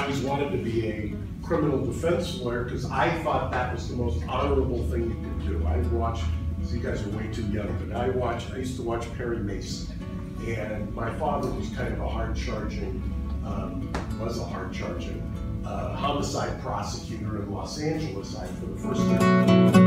always wanted to be a criminal defense lawyer because I thought that was the most honorable thing you could do. I watched, so you guys are way too young, but I used to watch Perry Mason. And my father was kind of a hard-charging homicide prosecutor in Los Angeles for the first 30 years.